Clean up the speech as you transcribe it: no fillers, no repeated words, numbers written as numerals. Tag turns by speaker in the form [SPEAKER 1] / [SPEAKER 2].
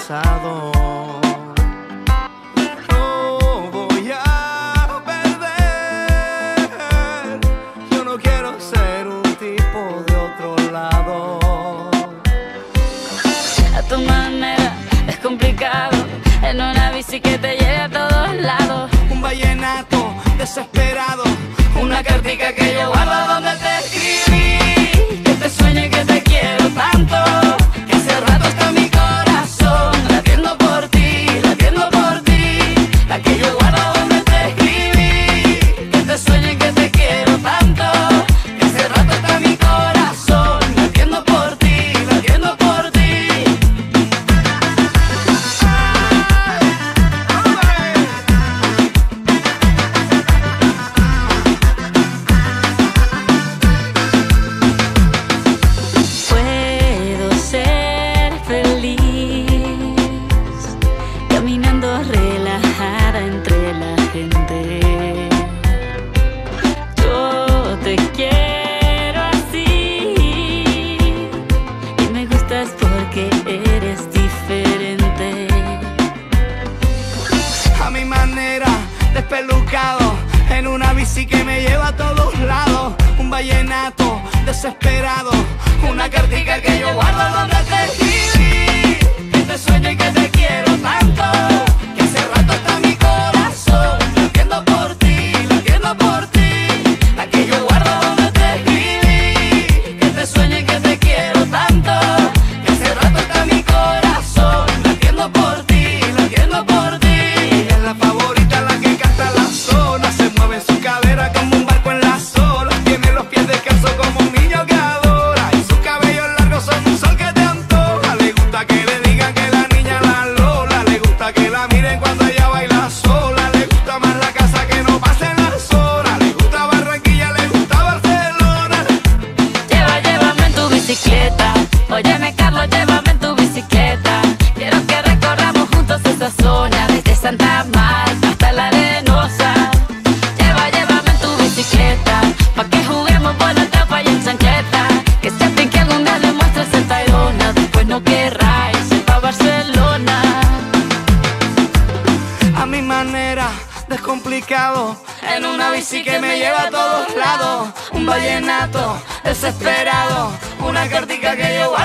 [SPEAKER 1] pasado. No voy a perder. Yo no quiero ser un tipo de otro lado.
[SPEAKER 2] A tu manera es complicado, en una bici que te lleve a todos lados.
[SPEAKER 1] Un vallenato desesperado, una cartica que yo guardo donde te escribí.
[SPEAKER 2] Que te sueño y que te quiero tanto,
[SPEAKER 1] Que hace rato está mi corazón
[SPEAKER 2] latiendo por ti, latiendo por ti.
[SPEAKER 1] la que yo guardo donde te escribí.
[SPEAKER 2] Que te sueño y que te quiero tanto,
[SPEAKER 1] Que hace rato está mi corazón
[SPEAKER 2] latiendo por ti, latiendo por ti. Puedo ser feliz caminando relajada entre la gente. Yo te quiero así y me gustas porque eres diferente.
[SPEAKER 1] a mi manera, despelucado, en una bici que me lleva a todos lados. Un vallenato desesperado, una cartica que yo guardo donde te escribí.
[SPEAKER 2] Que te sueño y que te quiero tanto,
[SPEAKER 1] Que hace rato está mi corazón
[SPEAKER 2] latiendo por ti, latiendo por ti.
[SPEAKER 1] la que yo guardo donde te escribí.
[SPEAKER 2] Que te sueño y que te quiero tanto,
[SPEAKER 1] Que hace rato está mi corazón
[SPEAKER 2] latiendo por ti, latiendo por ti.
[SPEAKER 1] Ella es la favorita, la que canta la zona. Se mueve en su cadera como un barco en las olas. Tiene los pies descalzos como un niño que adora. Y sus cabellos largos son un sol que te antoja. Le gusta que le digan que la niña la Lola. Le gusta que la miren cuando ella baila sola. Le gusta más la casa que no pasen las horas. Le gusta Barranquilla, le gusta Barcelona.
[SPEAKER 2] Llévame en tu bicicleta. Óyeme, Carlos, llévame en tu bicicleta. Quiero que recorramos juntos esa zona, desde Santa Marta hasta la Arenosa. Llévame en tu bicicleta, pa' que juguemos por la tapa y en chancleta. Que se fin que algún día le muestres el Tayrona, después no querrá irse pa' Barcelona.
[SPEAKER 1] A mi manera, descomplicado, en una bici que me lleva a todos lados. Un vallenato desesperado, una cartica que yo